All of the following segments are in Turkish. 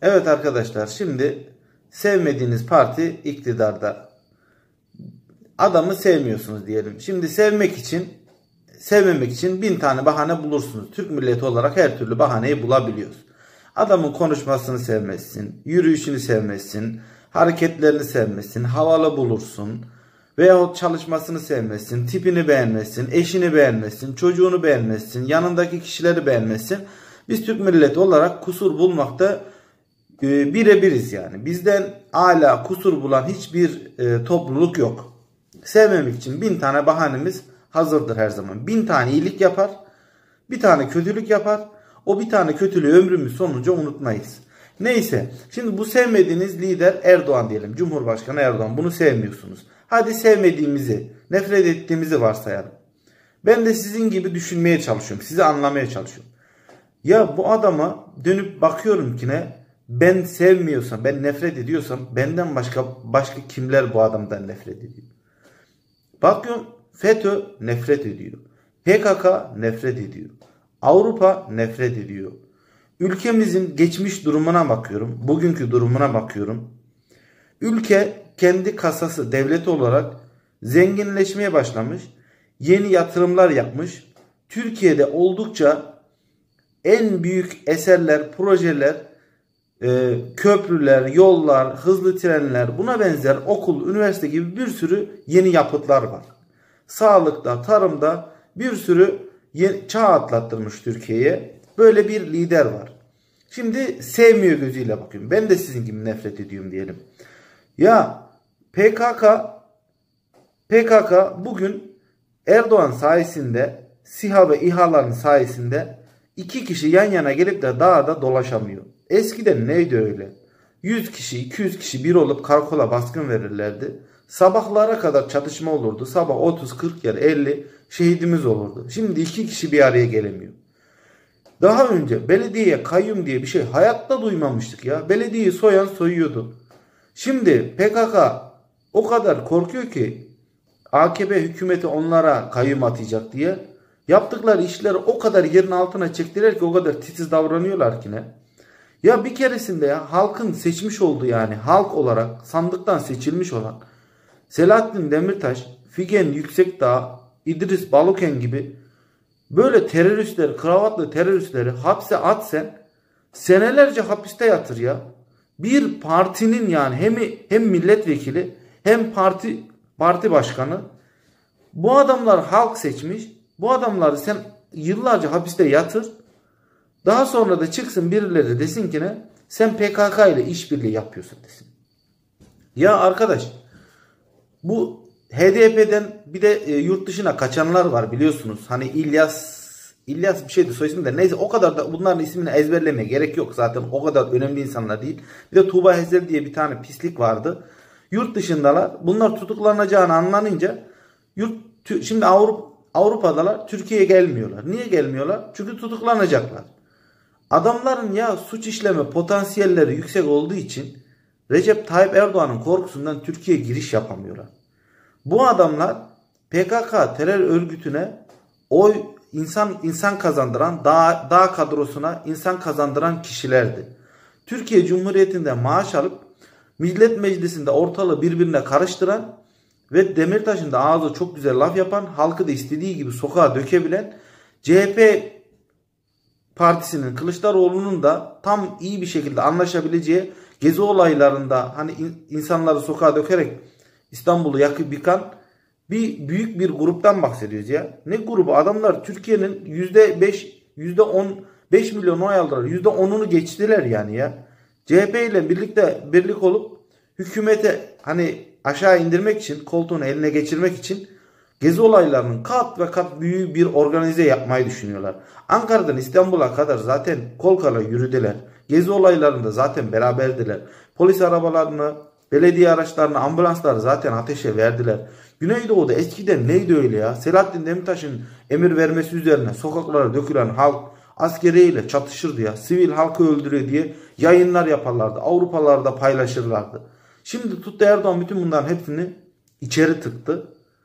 Evet arkadaşlar, şimdi sevmediğiniz parti iktidarda. Adamı sevmiyorsunuz diyelim. Şimdi sevmemek için 1000 tane bahane bulursunuz. Türk milleti olarak her türlü bahaneyi bulabiliyoruz. Adamın konuşmasını sevmezsin, yürüyüşünü sevmezsin, hareketlerini sevmezsin, havalı bulursun. Veyahut çalışmasını sevmezsin, tipini beğenmezsin, eşini beğenmezsin, çocuğunu beğenmezsin, yanındaki kişileri beğenmezsin. Biz Türk milleti olarak kusur bulmakta birebiriz yani. Bizden âlâ kusur bulan hiçbir topluluk yok. Sevmemek için 1000 tane bahanemiz hazırdır her zaman. 1000 tane iyilik yapar, bir tane kötülük yapar. O bir tane kötülüğü ömrümüz sonunca unutmayız. Neyse, şimdi bu sevmediğiniz lider Erdoğan diyelim. Cumhurbaşkanı Erdoğan, bunu sevmiyorsunuz. Hadi sevmediğimizi, nefret ettiğimizi varsayalım. Ben de sizin gibi düşünmeye çalışıyorum, sizi anlamaya çalışıyorum. Ya bu adama dönüp bakıyorum ki ben sevmiyorsam, ben nefret ediyorsam benden başka kimler bu adamdan nefret ediyor? Bakıyorum, FETÖ nefret ediyor. PKK nefret ediyor. Avrupa nefret ediyor. Ülkemizin geçmiş durumuna bakıyorum. Bugünkü durumuna bakıyorum. Ülke kendi kasası, devlet olarak zenginleşmeye başlamış. Yeni yatırımlar yapmış. Türkiye'de oldukça en büyük eserler, projeler, köprüler, yollar, hızlı trenler, buna benzer okul, üniversite gibi bir sürü yeni yapıtlar var. Sağlıkta, tarımda bir sürü çağ atlattırmış Türkiye'ye. Böyle bir lider var. Şimdi sevmiyor gözüyle bakıyorum. Ben de sizin gibi nefret ediyorum diyelim. Ya PKK bugün Erdoğan sayesinde, SİHA ve İHA'ların sayesinde 2 kişi yan yana gelip de dağda dolaşamıyor. Eskiden neydi öyle? 100 kişi, 200 kişi bir olup karakola baskın verirlerdi. Sabahlara kadar çatışma olurdu. Sabah 30, 40 yer 50 şehidimiz olurdu. Şimdi 2 kişi bir araya gelemiyor. Daha önce belediyeye kayyum diye bir şey hayatta duymamıştık ya. Belediyeyi soyan soyuyordu. Şimdi PKK o kadar korkuyor ki AKP hükümeti onlara kayyum atacak diye. Yaptıkları işleri o kadar yerin altına çektiler ki, o kadar titiz davranıyorlar ki Ya bir keresinde halkın seçmiş olduğu, yani halk olarak sandıktan seçilmiş olan Selahattin Demirtaş, Figen Yüksekdağ, İdris Baluken gibi böyle teröristleri, kravatlı teröristleri hapse at sen, senelerce hapiste yatır ya. Bir partinin, yani hem milletvekili hem parti başkanı, bu adamlar halk seçmiş. Bu adamları sen yıllarca hapiste yatır. Daha sonra da çıksın birileri desin ki sen PKK ile işbirliği yapıyorsun desin. Ya arkadaş, bu HDP'den bir de yurt dışına kaçanlar var biliyorsunuz. Hani İlyas bir şeydi soy ismi de, neyse, o kadar da bunların ismini ezberlemeye gerek yok. Zaten o kadar önemli insanlar değil. Bir de Tuğba Hezel diye bir tane pislik vardı. Yurt dışındalar. Bunlar tutuklanacağını anlanınca şimdi Avrupa'dalar, Türkiye'ye gelmiyorlar. Niye gelmiyorlar? Çünkü tutuklanacaklar. Adamların suç işleme potansiyelleri yüksek olduğu için Recep Tayyip Erdoğan'ın korkusundan Türkiye'ye giriş yapamıyorlar. Bu adamlar PKK terör örgütüne insan kazandıran, dağ kadrosuna insan kazandıran kişilerdi. Türkiye Cumhuriyeti'nde maaş alıp Millet Meclisi'nde ortalığı birbirine karıştıran ve Demirtaş'ın da ağzı çok güzel laf yapan, halkı da istediği gibi sokağa dökebilen, CHP partisinin, Kılıçdaroğlu'nun da tam iyi bir şekilde anlaşabileceği, gezi olaylarında hani insanları sokağa dökerek İstanbul'u yakıp yıkan büyük bir gruptan bahsediyoruz ya. Ne grubu? Adamlar Türkiye'nin %10, 5 milyon oy aldılar. %10'unu geçtiler yani ya. CHP ile birlik olup hükümete hani aşağı indirmek için, koltuğunu eline geçirmek için gezi olaylarının kat ve kat büyük bir organize yapmayı düşünüyorlar. Ankara'dan İstanbul'a kadar zaten kol kola yürüdüler. Gezi olaylarında zaten beraberdiler. Polis arabalarını, belediye araçlarını, ambulansları zaten ateşe verdiler. Güneydoğu'da eskiden neydi öyle ya? Selahattin Demirtaş'ın emir vermesi üzerine sokaklara dökülen halk askeriyle çatışırdı ya. Sivil halkı öldürüyor diye yayınlar yaparlardı. Avrupalarda paylaşırlardı. Şimdi tuttu Erdoğan bütün bunların hepsini içeri tıktı.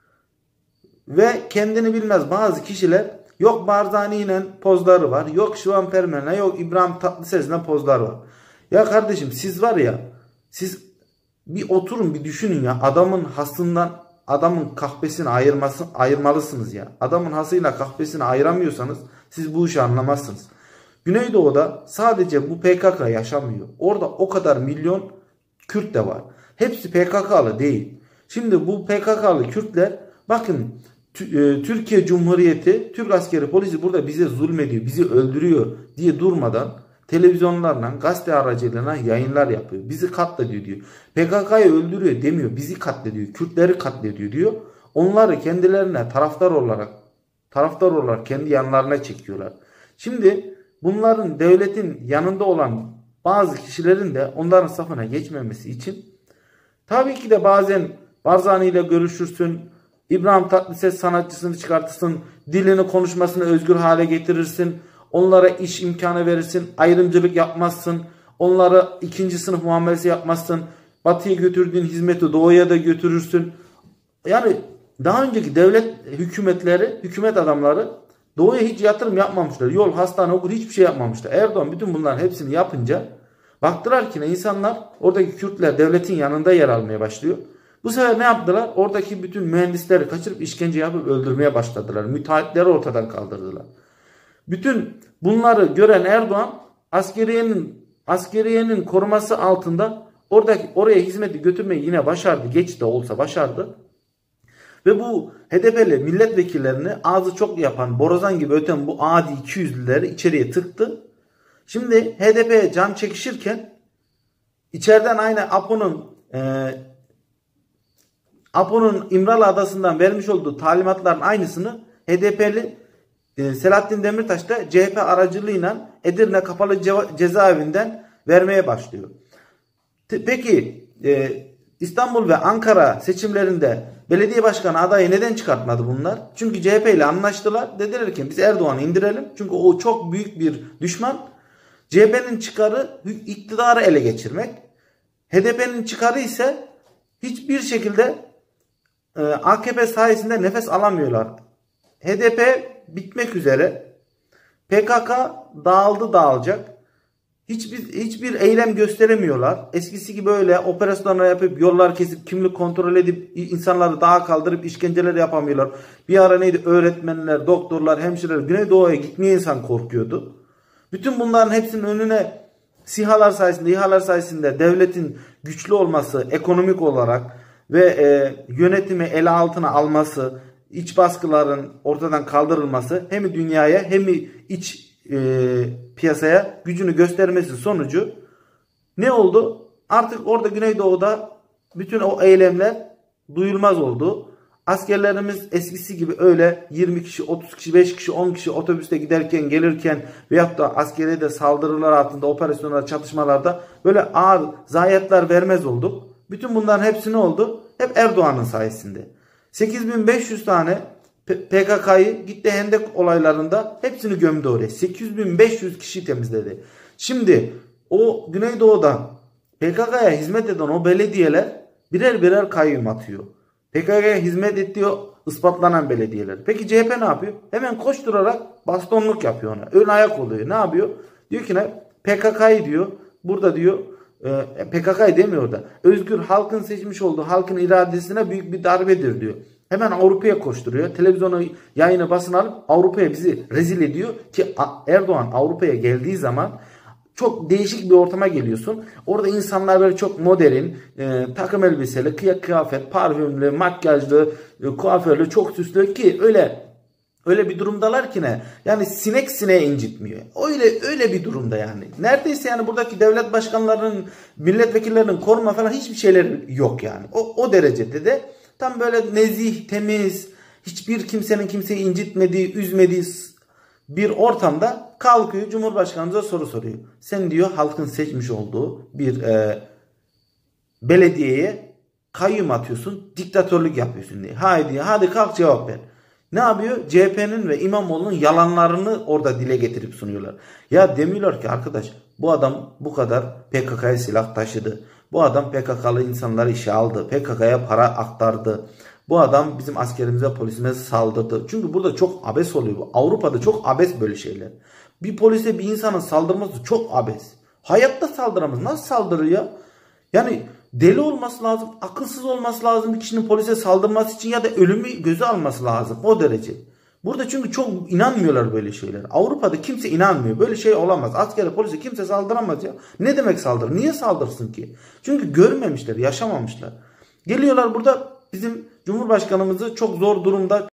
Ve kendini bilmez bazı kişiler, yok Barzani ile pozları var, yok Şivan Permen'le, yok İbrahim Tatlıses'le pozları var. Ya kardeşim siz var ya, siz bir oturun bir düşünün ya, adamın hasından adamın kahvesini ayırmalısınız ya. Adamın hasıyla kahvesini ayıramıyorsanız siz bu işi anlamazsınız. Güneydoğu'da sadece bu PKK yaşamıyor. Orada o kadar milyon Kürt de var. Hepsi PKK'lı değil. Şimdi bu PKK'lı Kürtler, bakın Türkiye Cumhuriyeti, Türk askeri polisi burada bize zulmediyor, bizi öldürüyor diye durmadan televizyonlarla, gazete aracılığıyla yayınlar yapıyor. Bizi katlediyor diyor. PKK'yı öldürüyor demiyor. Bizi katlediyor. Kürtleri katlediyor diyor. Onları kendilerine taraftar olarak kendi yanlarına çekiyorlar. Şimdi bunların devletin yanında olan bazı kişilerin de onların safına geçmemesi için tabii ki de bazen Barzani ile görüşürsün, İbrahim Tatlıses sanatçısını çıkartırsın, dilini konuşmasını özgür hale getirirsin, onlara iş imkanı verirsin, ayrımcılık yapmazsın, onlara ikinci sınıf muamelesi yapmazsın, batıya götürdüğün hizmeti doğuya da götürürsün. Yani daha önceki devlet hükümetleri, hükümet adamları doğuya hiç yatırım yapmamışlar. Yol, hastane, okul hiçbir şey yapmamışlar. Erdoğan bütün bunların hepsini yapınca baktılar ki ne, insanlar, oradaki Kürtler devletin yanında yer almaya başlıyor. Bu sefer ne yaptılar? Oradaki bütün mühendisleri kaçırıp işkence yapıp öldürmeye başladılar. Müteahhitleri ortadan kaldırdılar. Bütün bunları gören Erdoğan askeriyenin koruması altında oraya hizmeti götürmeyi yine başardı. Geç de olsa başardı. Ve bu HDP'li milletvekillerini ağzı çok yapan, borazan gibi öten bu adi 200'lüleri içeriye tıktı. Şimdi HDP'ye can çekişirken içeriden aynı Apo'nun İmralı Adası'ndan vermiş olduğu talimatların aynısını HDP'li Selahattin Demirtaş da CHP aracılığıyla Edirne Kapalı Cezaevinden vermeye başlıyor. Peki İstanbul ve Ankara seçimlerinde belediye başkanı adayı neden çıkartmadı bunlar? Çünkü CHP ile anlaştılar. Dediler ki biz Erdoğan'ı indirelim. Çünkü o çok büyük bir düşman. CHP'nin çıkarı iktidarı ele geçirmek. HDP'nin çıkarı ise hiçbir şekilde AKP sayesinde nefes alamıyorlar. HDP bitmek üzere. PKK dağılacak. Hiçbir eylem gösteremiyorlar. Eskisi gibi öyle operasyonlar yapıp, yollar kesip, kimlik kontrol edip, insanları dağa kaldırıp işkenceler yapamıyorlar. Bir ara neydi? Öğretmenler, doktorlar, hemşireler Güneydoğu'ya gitmeye insan korkuyordu. Bütün bunların hepsinin önüne SİHA'lar sayesinde, İHA'lar sayesinde devletin güçlü olması, ekonomik olarak ve yönetimi ele altına alması, iç baskıların ortadan kaldırılması, hem dünyaya hem iç piyasaya gücünü göstermesi sonucu ne oldu? Artık orada Güneydoğu'da bütün o eylemler duyulmaz oldu. Askerlerimiz eskisi gibi öyle 20 kişi, 30 kişi, 5 kişi, 10 kişi otobüste giderken, gelirken veyahut da askeriye de saldırılar altında, operasyonlar, çatışmalarda böyle ağır zayiatlar vermez olduk. Bütün bunların hepsi ne oldu? Hep Erdoğan'ın sayesinde. 8500 tane PKK'yı gitti Hendek olaylarında hepsini gömdü oraya. 8500 kişi temizledi. Şimdi o Güneydoğu'da PKK'ya hizmet eden o belediyeler birer birer kayyum atıyor. PKK'ya hizmet ettiği ispatlanan belediyeler. Peki CHP ne yapıyor? Hemen koşturarak bastonluk yapıyor ona. Ön ayak oluyor. Ne yapıyor? Diyor ki ne? PKK'yı diyor. Burada diyor PKK'yı demiyor da. Özgür halkın seçmiş olduğu halkın iradesine büyük bir darbedir diyor. Hemen Avrupa'ya koşturuyor. Televizyonu, yayını, basını alıp Avrupa'ya bizi rezil ediyor ki Erdoğan Avrupa'ya geldiği zaman çok değişik bir ortama geliyorsun. Orada insanlar böyle çok modern, takım elbiseli, kıyafet, parfümlü, makyajlı, kuaförlü, çok süslü ki öyle bir durumdalar ki ne? Yani sinek sineğe incitmiyor. Öyle bir durumda yani. Neredeyse yani buradaki devlet başkanlarının, milletvekillerinin koruma falan hiçbir şeyleri yok yani. O derecede de tam böyle nezih, temiz, hiçbir kimsenin kimseyi incitmediği, üzmediği bir ortamda kalkıyor, Cumhurbaşkanımıza soru soruyor. Sen diyor halkın seçmiş olduğu bir belediyeye kayyum atıyorsun, diktatörlük yapıyorsun diye. Hadi kalk cevap ver. Ne yapıyor? CHP'nin ve İmamoğlu'nun yalanlarını orada dile getirip sunuyorlar. Ya demiyorlar ki arkadaş, bu adam bu kadar PKK'ya silah taşıdı. Bu adam PKK'lı insanları işe aldı. PKK'ya para aktardı. Bu adam bizim askerimize, polisimize saldırdı. Çünkü burada çok abes oluyor. Avrupa'da çok abes böyle şeyler. Bir polise bir insanın saldırması çok abes. Hayatta saldıramaz. Nasıl saldırır ya? Yani deli olması lazım, akılsız olması lazım bir kişinin polise saldırması için ya da ölümü göze alması lazım o derece. Burada çünkü çok inanmıyorlar böyle şeyler. Avrupa'da kimse inanmıyor. Böyle şey olamaz. Askere, polise kimse saldıramaz ya. Ne demek saldırı? Niye saldırsın ki? Çünkü görmemişler, yaşamamışlar. Geliyorlar burada bizim Cumhurbaşkanımızı çok zor durumda